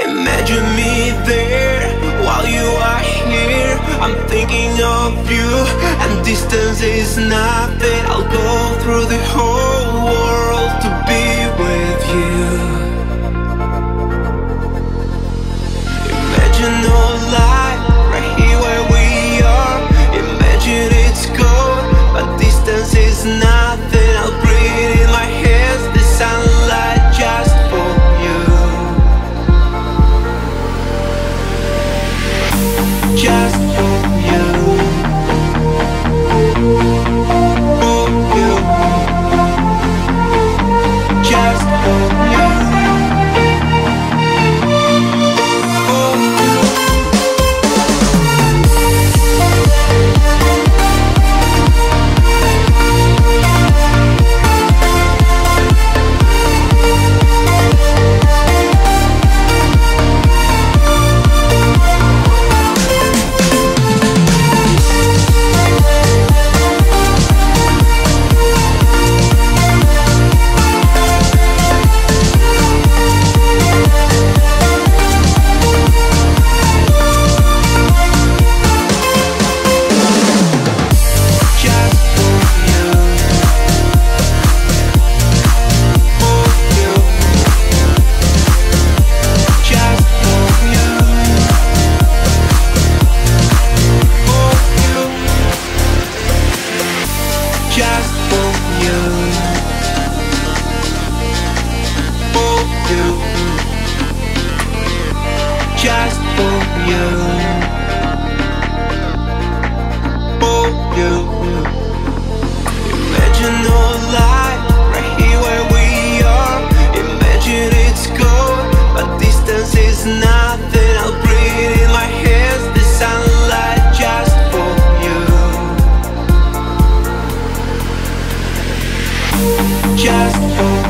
Imagine me there while you are here. I'm thinking of you, and distance is nothing. I'll go through the whole world to be with you. Imagine no light right here where we are. Imagine it's cold, but distance is nothing. I'll breathe in my hands the sunlight just for you. Just for you. For you. Just for you. For you. Just for you. For you. Just for you. For you. Imagine no light right here where we are. Imagine it's cold, but distance is nothing. I'll breathe in my hands the sunlight just for you. Just for